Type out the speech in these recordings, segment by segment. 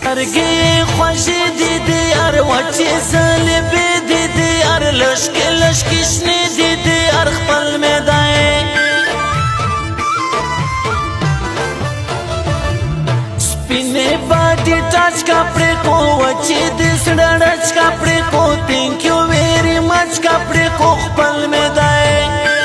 سترګې خوښې دي د یار وچې ځلبې دي د یار لشکې لشکې شنې دي د یار خپل میدان سپینې باډي ټچ کپړې کو وچې د زړه ډچ کپړې کو تھینک یو ویری مچ کپړې کو خپل میدان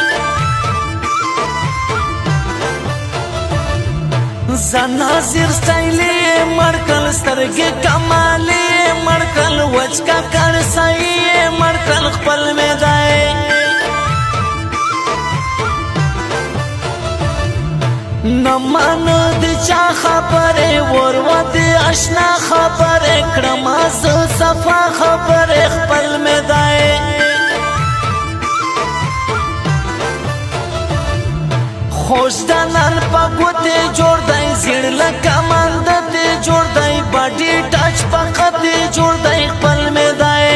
زنازیر سټایلې مرکل سترګې کمالې مرکل وچ کا کړسایې مرکل خپل میدان نمان د چا خبره ورود آشنا خبره کړم از صفا خبره خپل میدان خوش دنان پا گوتے جوڑ دائی زیر لکا ماندتے جوڑ دائی باڈی ٹاچ پا قدی جوڑ دائی خپل میدائی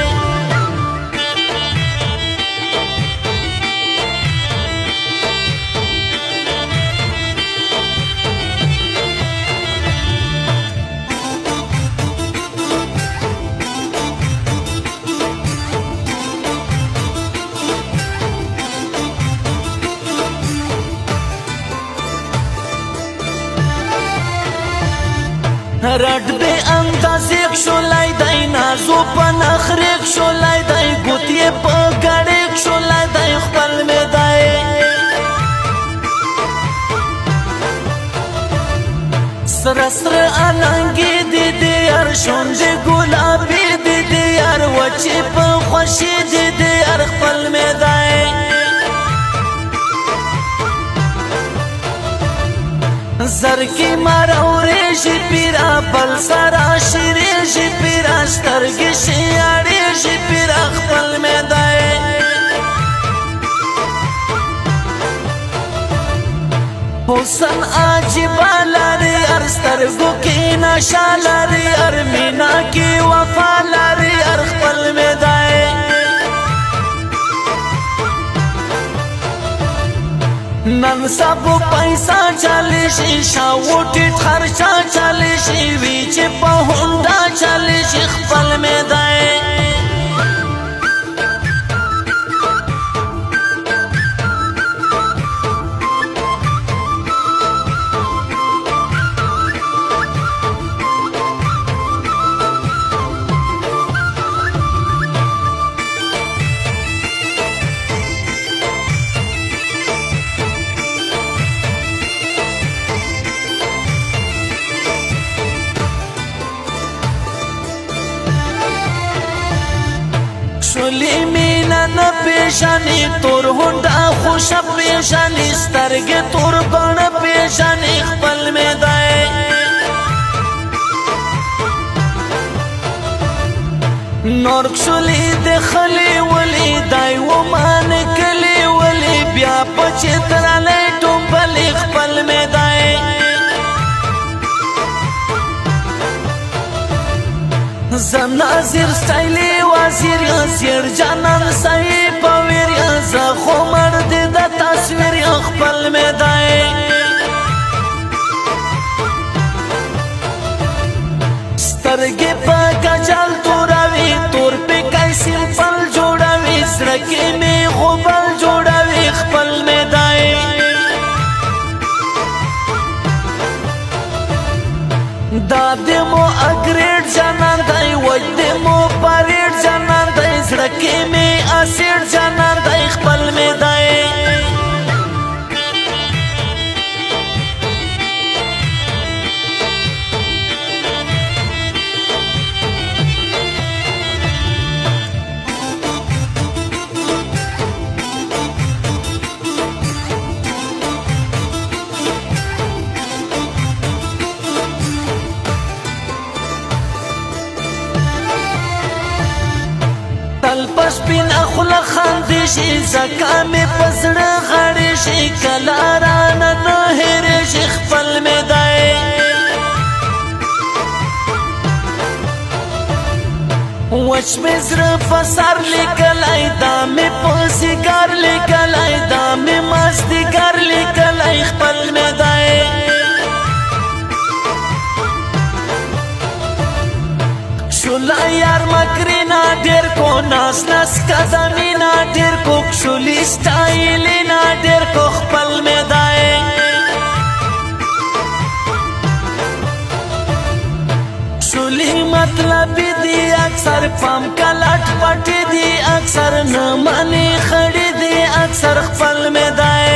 رد بے اندازیک شولای دای نازو پا نخریک شولای دای گوتی پا گڑیک شولای دای خپل میدائی سر سر آنانگی دی دیار شوند گلابی دی دیار وچی پا خوشی دی دیار خپل میدائی زرکی مارو ریشی پیرا بل سرا شیریشی پیرا سترگی شیاریشی پیرا خپل میدائی حسن عجیبا لاری ار سترگو کی نشا لاری ار مینا کی وفا لاری ار خپل میدائی نن سبو پیسا چلی شی شاوٹی خرچا چلی شی ویچ پا ہونڈا چلی شی خپل میدائی شولی مینا نا پیشانی تور ہونڈا خوش پیشانی سترگی تور بان پیشانی خپل میدائی نورک شولی دخلی ولی دائی ومان کلی ولی بیا پچی ترالی ٹومبلی خپل میدائی زنازیر سٹایلی وزیر یا زیر جانان سایی پاویر یا زخو مرد دا تصویر یا خپل میدائی سترگی پا کجال توراوی تور پی کئی سمپل جوڑاوی زرکی می غبال جوڑاوی خپل میدائی دادی مو اگریڈ جانان دائی وجدی مو پاریڈ جانان دائی زڑکی می اسیڈ جانان دائی خپل میدائی تلپس پین اخلا خاندشی زکامی پسڑ غڑشی کلارانا نهرشی خپل میدائی وچ مزر پسار لکلائی دامی پسیگار لکلائی دامی مستیگار لکلائی خپل میدائی ناس ناس قدمینا ډیر کوک شولی سټایلینا ډیر کو خپل میدای شولی مطلب دی اکثر پام کلٹ پټ دی اکثر نه مانی خړی دی اکثر خپل میدای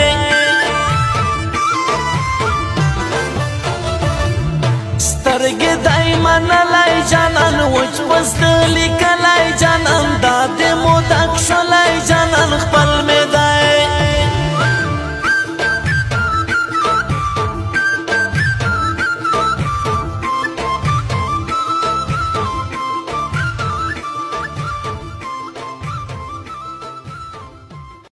سترګې دایما لای جانان وچ پسته لیکلای جانان داد مو تک شلای جانان خپل میدای